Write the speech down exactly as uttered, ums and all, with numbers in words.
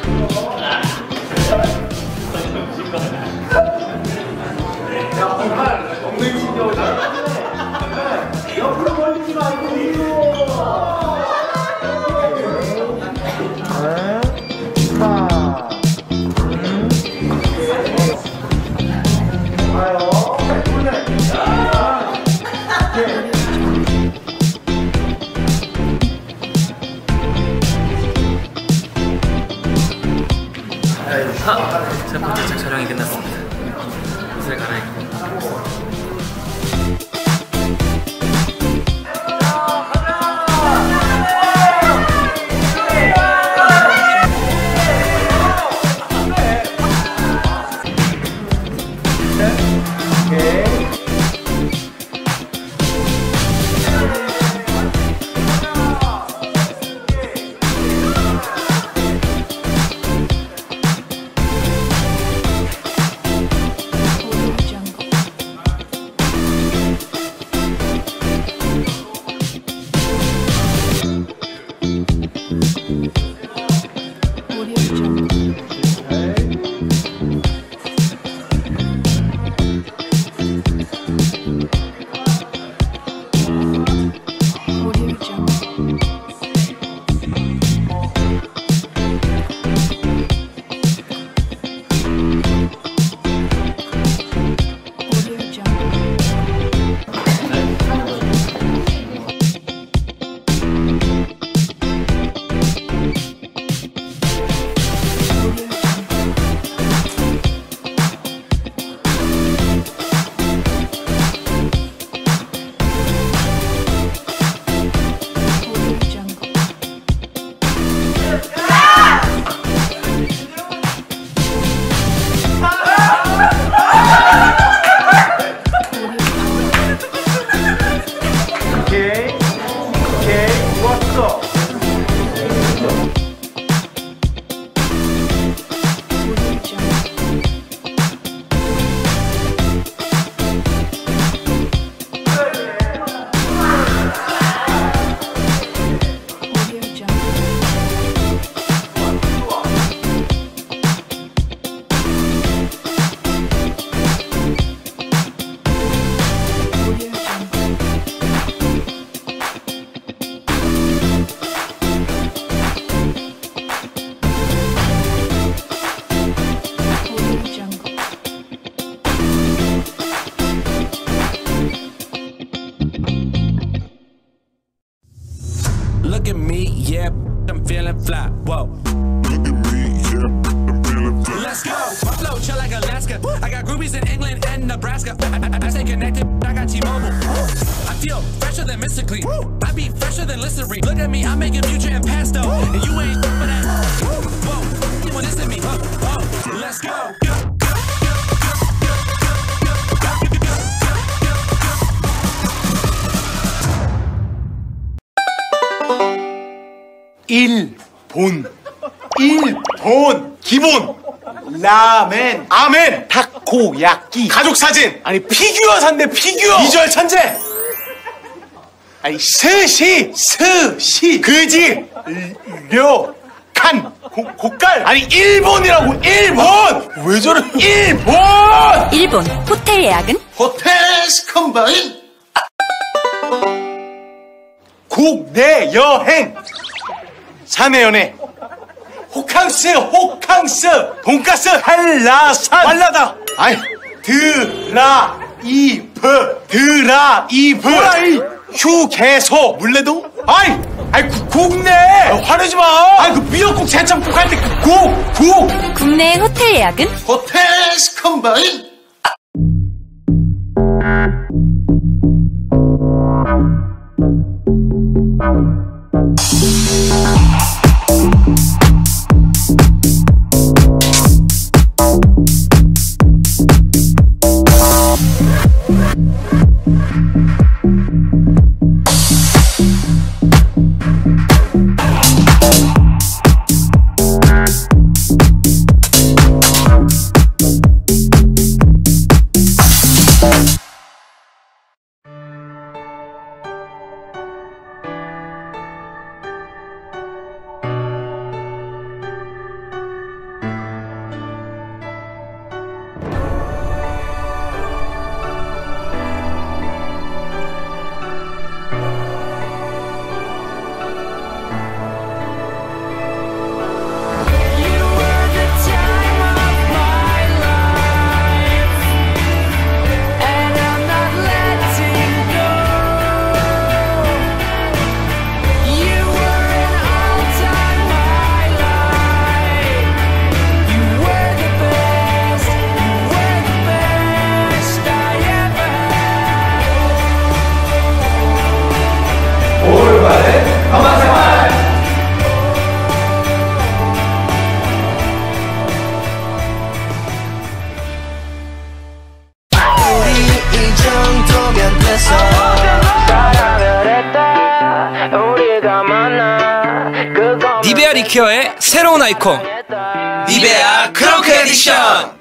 옆으로 벌리지 말고 위로. 아, 첫 번째 책 촬영이 끝났습니다. 옷을 갈아입고. Look at me, yeah, I'm feeling fly. Whoa. Look at me, yeah, I'm feeling fly. Let's go. My flow chill like Alaska. I got groupies in England and Nebraska. I, I, I stay connected. I got T-Mobile. I feel fresher than Mister Clean. I be fresher than Listerine. Look at me, I'm making future and pesto, and you ain't for that. Whoa, you want this in me? Oh, oh, let's go. 일본 일본 기본 라멘 아멘 타코야끼 가족사진 아니 피규어 산대 피규어 비주얼 천재 아니 스시 스시 그지 료칸 고깔 아니 일본이라고 일본 왜 저래 일본 일본 호텔 예약은? 호텔 스컴바인 국내 여행 사내연애 호캉스 호캉스 돈가스 한라산 말라다 아이 드라이브 드라이브 호라이 휴게소 물레동 아이 아이 구, 국내 화내지 마 아이 그 미역국 제짬국 할 때 그 국 국 국내 호텔 예약은? 호텔 스컴바인 니베아 리큐어의 새로운 아이콘 니베아 크렁크 에디션.